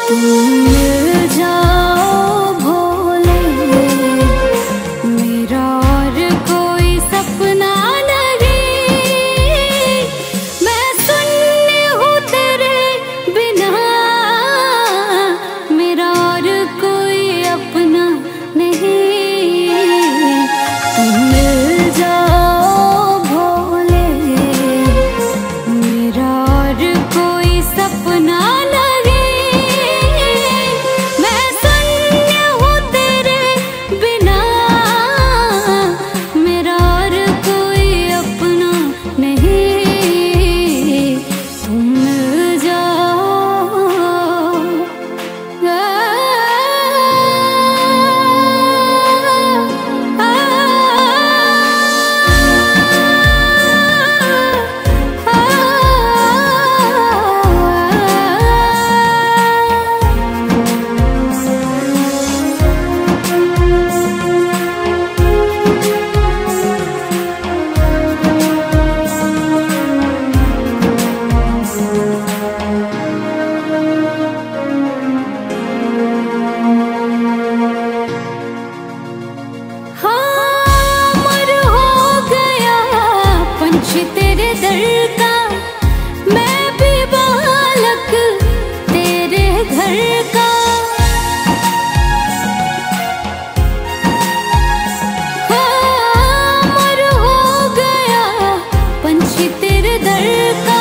तुम मिल जाओ भोले, मेरा और कोई सपना नहीं। मैं शून्य हूँ तेरे बिना, मेरा और कोई अपना नहीं। तुम मिल जाओ भोले, मेरा और कोई सपना तेरे दर का, मैं भी बालक तेरे घर का। अमर हो गया पंछी तेरे दर का।